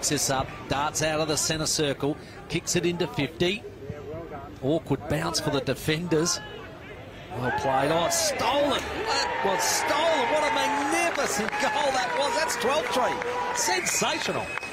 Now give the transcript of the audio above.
picks this up, darts out of the centre circle, kicks it into 50. Awkward bounce for the defenders. Well played. Oh, stolen. That was stolen. What a magnificent goal that was. That's Twelftree. Sensational.